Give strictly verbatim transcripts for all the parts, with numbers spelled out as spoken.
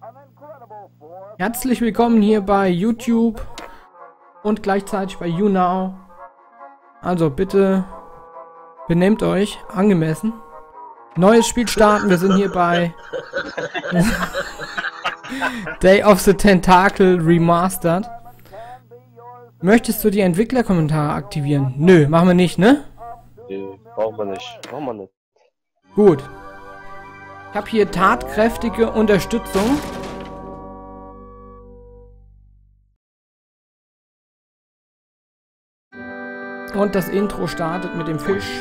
Herzlich willkommen hier bei YouTube und gleichzeitig bei YouNow. Also bitte benehmt euch angemessen. Neues Spiel starten, wir sind hier bei Day of the Tentacle Remastered. Möchtest du die Entwicklerkommentare aktivieren? Nö, machen wir nicht, ne? Nee, brauchen wir nicht. Brauchen wir nicht. Gut. Ich habe hier tatkräftige Unterstützung. Und das Intro startet mit dem Fisch.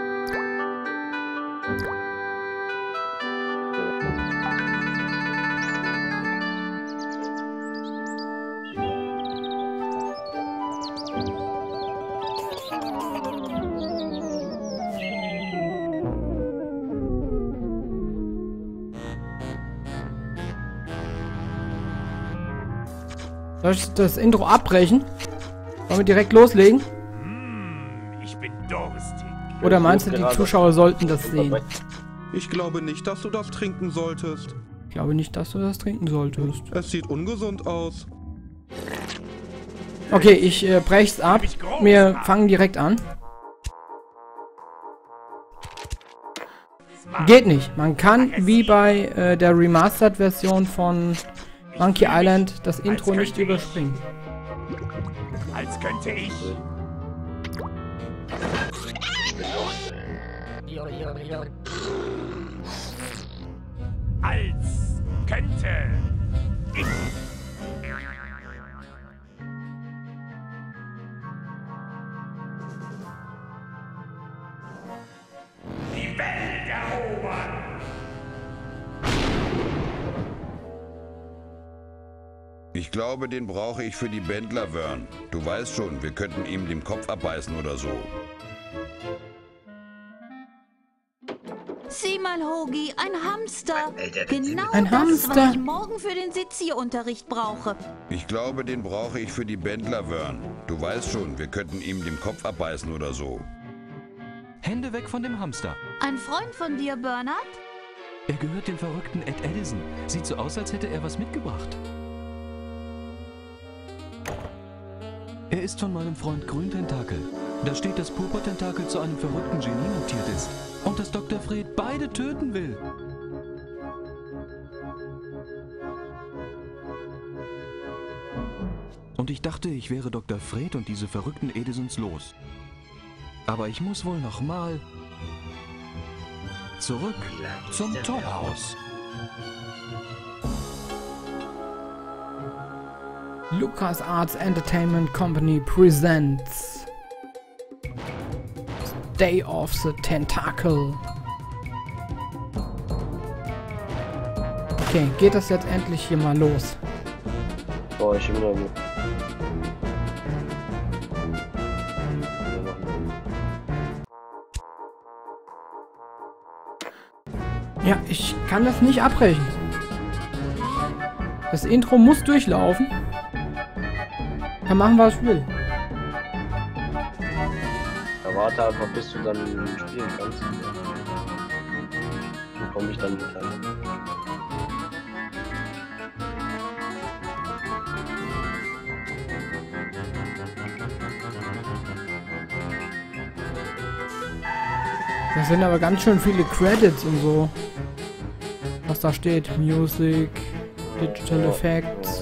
Soll ich das Intro abbrechen? Wollen wir direkt loslegen? Ich bin durstig. Oder meinst du, die Zuschauer sollten das sehen? Ich glaube nicht, dass du das trinken solltest. Ich glaube nicht, dass du das trinken solltest. Es sieht ungesund aus. Okay, ich äh, brech's ab. Wir fangen direkt an. Geht nicht. Man kann, wie bei äh, der Remastered-Version von Monkey Island, das Intro nicht überspringen. Als könnte ich. Als könnte ich. Die Welt erobern. Ich glaube, den brauche ich für die Bändler, Vern. Du weißt schon, wir könnten ihm den Kopf abbeißen oder so. Sieh mal, Hogi, ein Hamster. Genau Ein das, Hamster. was ich morgen für den Sezierunterricht brauche. Ich glaube, den brauche ich für die Bändler, Vern. Du weißt schon, wir könnten ihm den Kopf abbeißen oder so. Hände weg von dem Hamster. Ein Freund von dir, Bernard? Er gehört dem verrückten Ed Edison. Sieht so aus, als hätte er was mitgebracht. Er ist von meinem Freund Grüntentakel. Da steht, dass Purpurtentakel zu einem verrückten Genie mutiert ist. Und dass Doktor Fred beide töten will. Und ich dachte, ich wäre Doktor Fred und diese verrückten Edisons los. Aber ich muss wohl noch mal zurück zum Torhaus. LucasArts Entertainment Company presents Day of the Tentacle. Okay, geht das jetzt endlich hier mal los? Boah, ich bin wieder mit. Ja, ich kann das nicht abbrechen. Das Intro muss durchlaufen. Kann machen, was ich will. Ja, warte einfach, bis du dann spielen kannst. Dann komme ich dann mit rein. Das sind aber ganz schön viele Credits und so. Was da steht. Music, Digital Effects.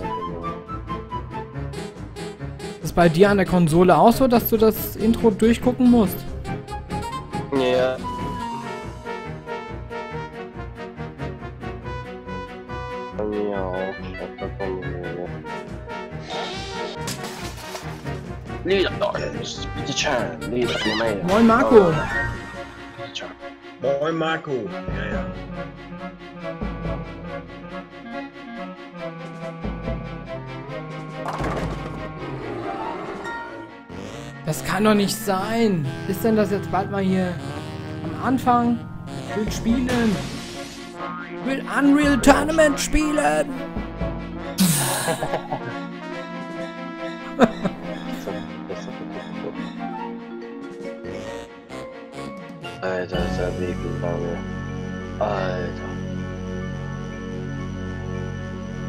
Ist bei dir an der Konsole auch so, dass du das Intro durchgucken musst? Ja. Bei mir auch. Auf der Konsole. Lieder, bitte schön. Lieder, mehr. Moin Marco! Moin Marco. Ja, ja. Das kann doch nicht sein! Ist denn das jetzt bald mal hier am Anfang? Ich will spielen! Ich will Unreal Tournament spielen! Alter, ist der Weg lange. Alter.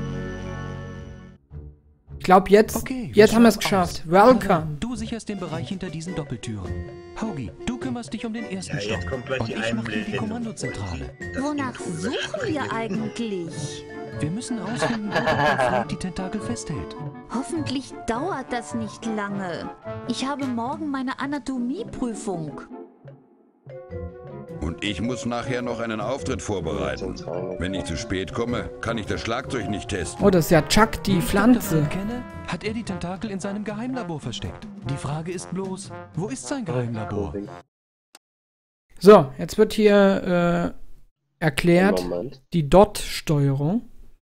glaube, jetzt, Okay, jetzt haben wir es schauen geschafft. aus. Welcome. Carla, du sicherst den Bereich hinter diesen Doppeltüren. Haugi, du kümmerst dich um den ersten Ja, jetzt Stock. kommt gleich Und die ich mache hier die Einblendung. Kommandozentrale. Das Wonach Info suchen wir überspringen. eigentlich? Wir müssen rausfinden, wo Doktor Fred die Tentakel festhält. Hoffentlich dauert das nicht lange. Ich habe morgen meine Anatomieprüfung. Und ich muss nachher noch einen Auftritt vorbereiten. Wenn ich zu spät komme, kann ich das Schlagzeug nicht testen. Oh, das ist ja Chuck, die Wie ich Pflanze. Doktor Fred kenne, hat er die Tentakel in seinem Geheimlabor versteckt. Die Frage ist bloß, wo ist sein Geheimlabor? So, jetzt wird hier äh, erklärt Moment. die Dot-Steuerung.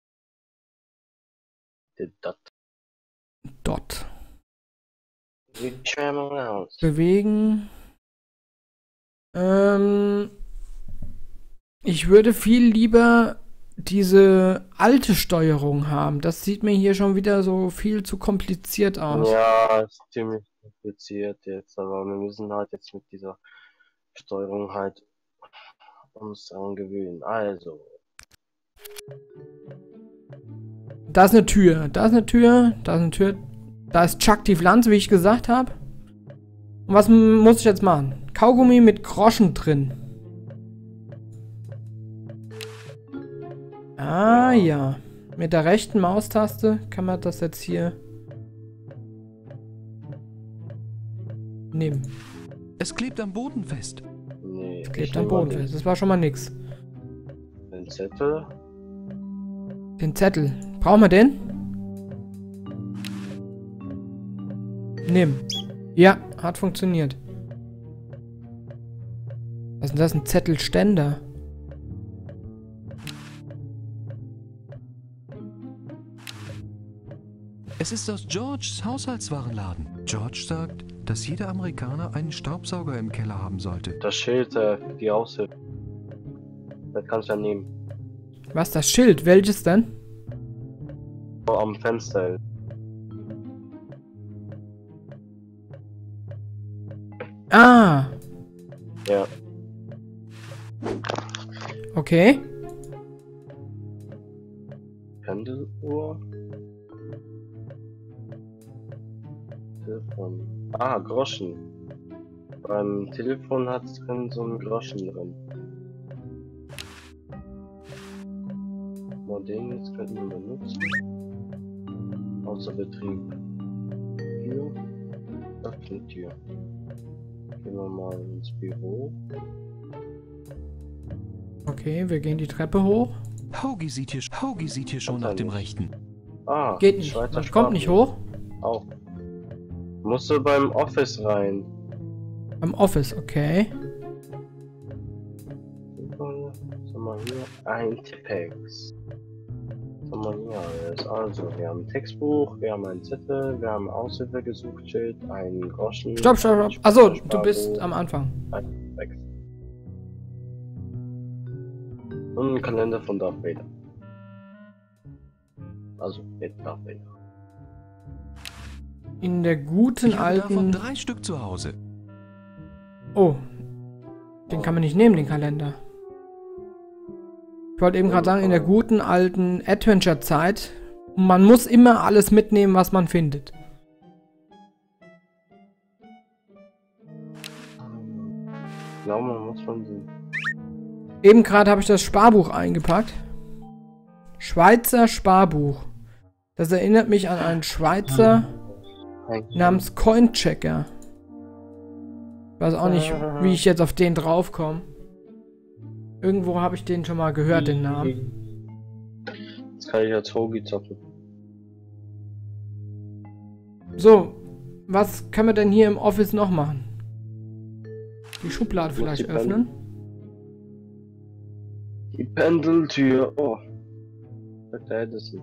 Die Dot. Dot. Wie schauen wir aus? Bewegen. Ähm, ich würde viel lieber diese alte Steuerung haben. Das sieht mir hier schon wieder so viel zu kompliziert aus. Ja, ist ziemlich kompliziert jetzt, aber wir müssen halt jetzt mit dieser Steuerung halt uns daran gewöhnen. Also, Da ist eine Tür. Da ist eine Tür. Da ist eine Tür. Da ist Chuck die Pflanze, wie ich gesagt habe. Und was m- muss ich jetzt machen? Kaugummi mit Groschen drin. Ah ja. Mit der rechten Maustaste kann man das jetzt hier nehmen. Es klebt am Boden fest. nee. Es klebt ich am nehm mal Boden fest. Das war schon mal nix. Den, den Zettel. Den Zettel. Brauchen wir den? Nimm. Ja, hat funktioniert. Was ist denn das? Ein Zettelständer. Es ist aus Georges Haushaltswarenladen. George sagt, dass jeder Amerikaner einen Staubsauger im Keller haben sollte. Das Schild äh, für die Aushilfe. Das kannst du ja nehmen. Was, das Schild? Welches denn? Oh, am Fenster. Ah, Ja. okay. Pendeluhr. Telefon. Ah, Groschen. Beim Telefon hat es drin so einen Groschen drin. Mal den jetzt könnten wir benutzen. Außer Betrieb. Tür. Öffne Tür. Gehen wir mal ins Büro. Okay, wir gehen die Treppe hoch. Haugi sieht hier, Haugi sieht hier schon Kommt nach er dem nicht. Rechten. Ah, Geht nicht. Schweizer Man kommt nicht Sprachbuch. hoch. Auch. Musst du beim Office rein. Am Office, okay. Was haben wir hier? Ein Tippex. Was haben wir hier alles? Also, wir haben ein Textbuch, wir haben einen Zettel, wir haben ein Aushilfe gesucht, Schild, einen Groschen. Stopp, stopp, stopp. Achso, du bist am Anfang. Ein Tippex. Und ein Kalender von Darth Vader. Also, mit Darth Vader. In der guten Ich habe davon alten... drei Stück zu Hause. Oh. Den kann man nicht nehmen, den Kalender. Ich wollte eben gerade sagen, in der guten alten Adventure-Zeit. Man muss immer alles mitnehmen, was man findet. Ich glaube, man muss von den. Eben gerade habe ich das Sparbuch eingepackt. Schweizer Sparbuch. Das erinnert mich an einen Schweizer namens Coinchecker. Ich weiß auch nicht, wie ich jetzt auf den draufkomme. Irgendwo habe ich den schon mal gehört, den Namen. Jetzt kann ich als Hogi zocken. So, was können wir denn hier im Office noch machen? Die Schublade vielleicht die öffnen? Die Pendeltür. Oh. Sagt der Edison.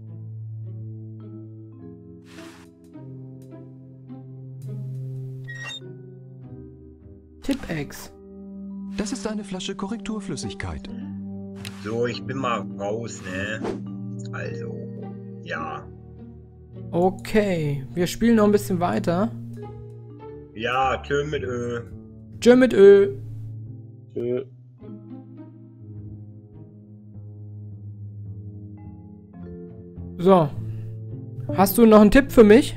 Tippex. Das ist eine Flasche Korrekturflüssigkeit. So, ich bin mal raus, ne? Also, ja. Okay, wir spielen noch ein bisschen weiter. Ja, tschö mit Ö. Tschö mit Ö. Tschö. So. Hast du noch einen Tipp für mich?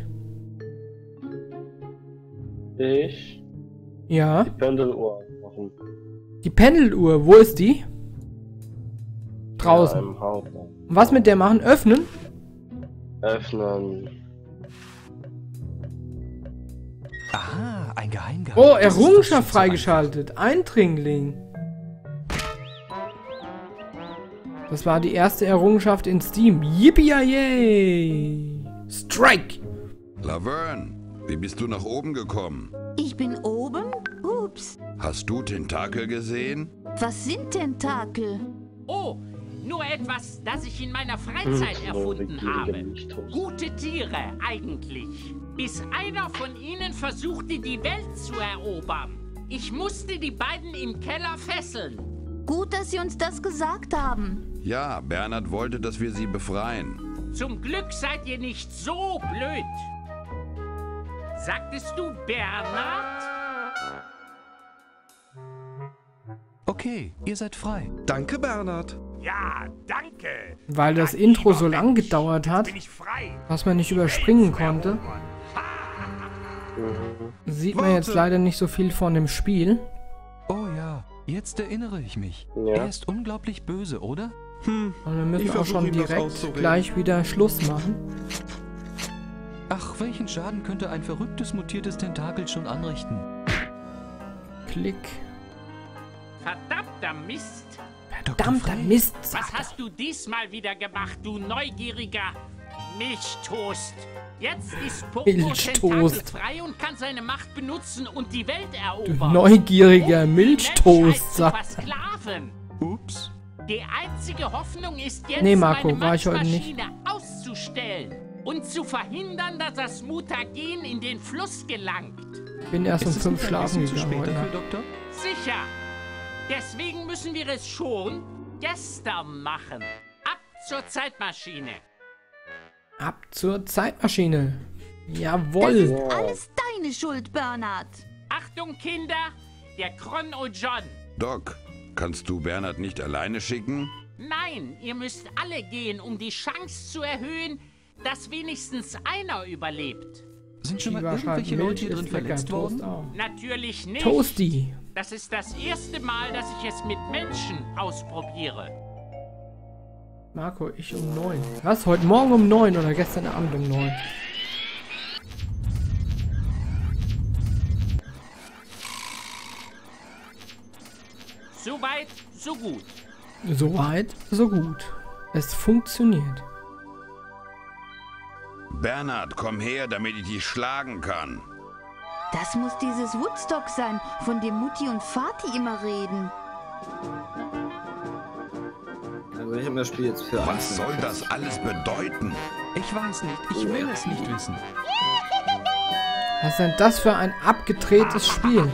Ich? Ja. Die Pendeluhr machen. Die Pendeluhr, wo ist die? Draußen. Ja, im Haus. Was mit der machen? Öffnen? Öffnen. Aha, ein Geheimgang. Oh, Das ist doch Errungenschaft viel zu freigeschaltet. Eindringling. Das war die erste Errungenschaft in Steam. Yippie-yay! Strike! Laverne, wie bist du nach oben gekommen? Ich bin oben? Ups. Hast du Tentakel gesehen? Was sind Tentakel? Oh, nur etwas, das ich in meiner Freizeit erfunden habe. Gute Tiere, eigentlich. Bis einer von ihnen versuchte, die Welt zu erobern. Ich musste die beiden im Keller fesseln. Gut, dass Sie uns das gesagt haben. Ja, Bernhard wollte, dass wir sie befreien. Zum Glück seid ihr nicht so blöd. Sagtest du Bernhard? Okay, ihr seid frei. Danke, Bernhard. Ja, danke. Weil das Mein Intro lieber so lang Mensch, gedauert jetzt hat, bin ich frei. was man nicht Die überspringen Welt zu konnte, erobern. sieht man Warte. jetzt leider nicht so viel von dem Spiel. Oh ja, jetzt erinnere ich mich. Ja. Er ist unglaublich böse, oder? Hm, Und wir müssen Ich auch versuch schon ihm das direkt auszureden. gleich wieder Schluss machen. Ach, welchen Schaden könnte ein verrücktes, mutiertes Tentakel schon anrichten? Klick. Verdammter Mist. Doktor Verdammter Frey? Mist, Was sagt er. hast du diesmal wieder gemacht, du neugieriger Milchtoast? Jetzt ist Popo Milchtoast. tentakelfrei und kann seine Macht benutzen und die Welt Du erobern. neugieriger Um die Milchtoast, Menschheit zu sagt er. versklaven. Ups. Die einzige Hoffnung ist jetzt, Nee, Marco, meine war ich heute nicht. Maschine auszustellen und zu verhindern, dass das Mutagen in den Fluss gelangt. Bin erst um Ist es fünf nicht ein schlafen bisschen zu gegangen spät heute dafür, Nacht. Doktor? Sicher. Deswegen müssen wir es schon gestern machen. Ab zur Zeitmaschine. Ab zur Zeitmaschine. Das Jawohl. ist alles deine Schuld, Bernhard. Achtung, Kinder, der Kron und John. Doc, kannst du Bernhard nicht alleine schicken? Nein, ihr müsst alle gehen, um die Chance zu erhöhen, dass wenigstens einer überlebt. Sind schon mal Lieber irgendwelche Milch Leute hier ist drin lecker, verletzt Toast worden? auch. Natürlich nicht. Toasty. Das ist das erste Mal, dass ich es mit Menschen ausprobiere. Marco, ich um neun. Was? Heute Morgen um neun oder gestern Abend um neun? So weit, so gut. So weit, so gut. Es funktioniert. Bernhard, komm her, damit ich dich schlagen kann. Das muss dieses Woodstock sein, von dem Mutti und Vati immer reden. Also ich habe mir das Spiel jetzt für Was Angst soll das alles bedeuten? Ich weiß nicht. Ich will es nicht wissen. Was ist denn das für ein abgedrehtes Spiel?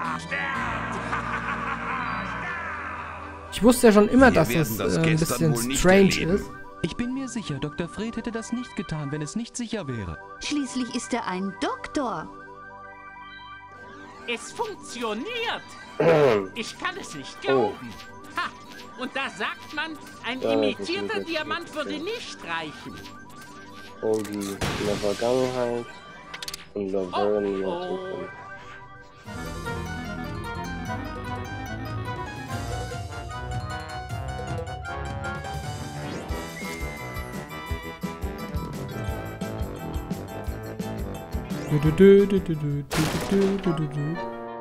Ich wusste ja schon immer, Wir dass werden es das äh, ein gestern bisschen wohl nicht strange erleben. ist. Ich bin mir sicher, Doktor Fred hätte das nicht getan, wenn es nicht sicher wäre. Schließlich ist er ein Doktor. Es funktioniert. Ich kann es nicht glauben. Ha! Und da sagt man, ein Ja, das imitierter ist Diamant würde wirklich nicht reichen. Ogi in der Vergangenheit und Laverne in der Oh, oh. Zukunft. Du, du, du, du, du, du, du, du, du, du.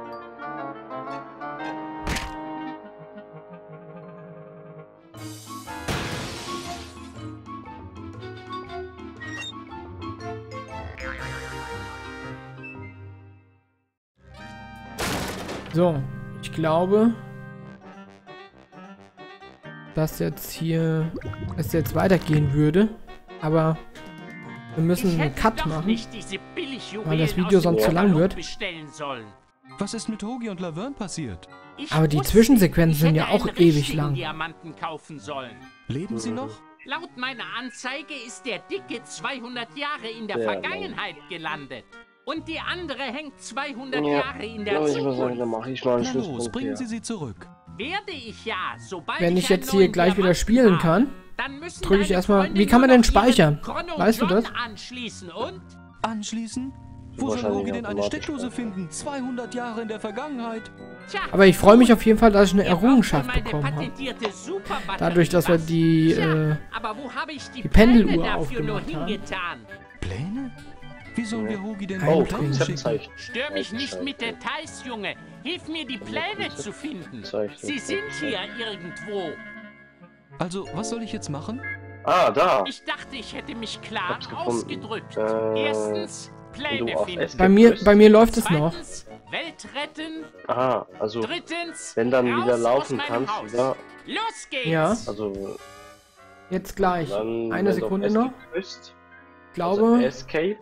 So, ich glaube, dass jetzt hier es jetzt weitergehen würde, aber wir müssen Ich einen hätte Cut doch machen. nicht diese Billigjuwelen weil das Video aus dem sonst zu lang Katalog wird. bestellen sollen. Was ist mit Hoagie und Laverne passiert? Ich Aber die wusste, Zwischensequenzen ich sind ja hätte auch einen ewig richtigen lang. Diamanten kaufen sollen. Leben sie noch? Laut meiner Anzeige ist der Dicke zweihundert Jahre in der Sehr Vergangenheit gelandet. Und die andere hängt zweihundert Ja, Jahre in der aber ich muss sagen, Zukunft. dann mache ich mal einen Na los, Schlusspunkt bringen hier. Sie sie zurück. werde ich ja, sobald wenn ich ich jetzt einen hier neuen gleich wieder Diamanten spielen habe. kann, Dann müssen drücke ich deine erstmal. Freunde Wie kann man nur denn noch ihren speichern? Chrono Weißt du John das? anschließen und? Anschließen? Wo soll Wahrscheinlich Hugi denn eine automatisch Steckdose speichern. finden? zweihundert Jahre in der Vergangenheit. Tja, Aber ich freue mich auf jeden Fall, dass ich eine ihr braucht Errungenschaft für meine bekommen habe. patentierte Superbatterie Dadurch, dass wir was. die, Tja, äh, aber wo habe ich die, die Pendeluhr Pläne dafür nur aufgemacht haben. hingetan? Pläne? Wie sollen wir Hugi denn Oh, die Pläne schicken? Konzeptzeichen. Stör mich nicht mit Details, Junge. Hilf mir, die Pläne zu finden. Sie sind hier irgendwo. Also, was soll ich jetzt machen? Ah, da. Ich dachte, ich hätte mich klar Hab's gefunden. ausgedrückt. Äh, Erstens, wenn Pläne du auf finden. Escape Bei mir, drückst- bei mir läuft es noch. Zweitens, Welt retten. Aha, also Drittens, wenn dann raus wieder aus laufen meinem kannst, Haus. wieder, Los geht's! Ja, also jetzt gleich. dann Eine wenn du auf Sekunde Escape noch. drückst, Ich also glaube, Escape.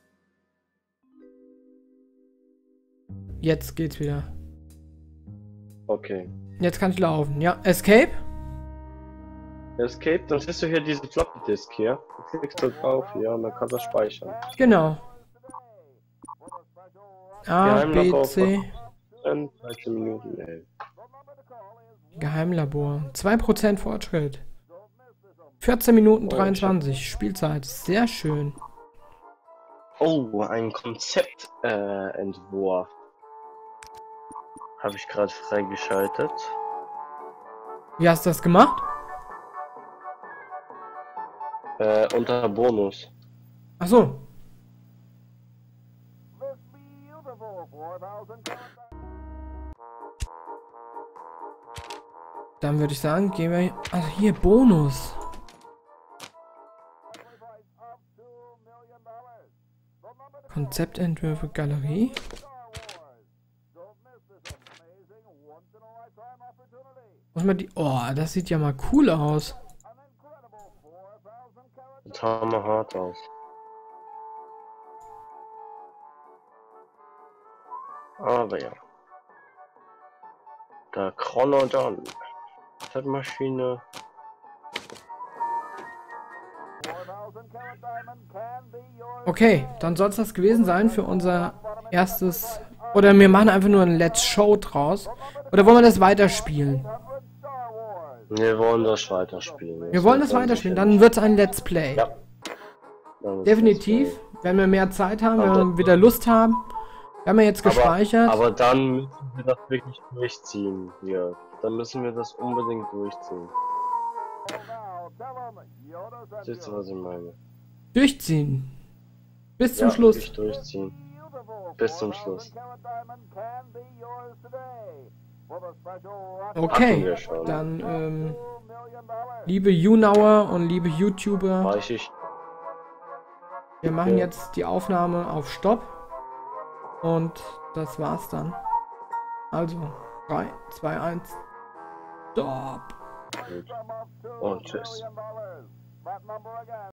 jetzt geht's wieder. Okay. Jetzt kann ich laufen. Ja, Escape. Escape, dann siehst du hier diese Floppy Disk hier. Du klickst da drauf hier und dann kannst du das speichern. Genau. A, B, Geheimlabor C. Dann dreizehn Minuten, ey. Geheimlabor. zwei Prozent Fortschritt. vierzehn Minuten dreiundzwanzig. Spielzeit. Sehr schön. Oh, ein Konzeptentwurf. Äh, Entwurf. Habe ich gerade freigeschaltet. Wie hast du das gemacht? Äh, unter Bonus. Ach so. Dann würde ich sagen, gehen wir... Also hier, Bonus. Konzeptentwürfe, Galerie. Muss man die... Oh, das sieht ja mal cool aus. Das haben wir hart aus. Aber ja. Der Chrono John. Zeitmaschine. Okay, dann soll es das gewesen sein für unser erstes... Oder wir machen einfach nur ein Let's Show draus. Oder wollen wir das weiterspielen? Wir wollen das weiterspielen. Wir wollen das weiterspielen, dann wird es ein Let's Play. Ja. Dann wird's Definitiv, Let's Play. wenn wir mehr Zeit haben, wenn Aber- wir wieder Lust haben. Wir haben ja jetzt gespeichert. Aber, aber dann müssen wir das wirklich durchziehen hier. Dann müssen wir das unbedingt durchziehen. Siehst du, was ich meine? Durchziehen. Bis zum Ja, Schluss. wirklich durchziehen. Bis zum Schluss. Hatten Okay, wir schon. dann ähm, liebe YouNower und liebe YouTuber, Weiß ich. wir machen Ja. jetzt die Aufnahme auf Stopp. Und das war's dann. Also, drei, zwei, eins, Stopp. Und tschüss.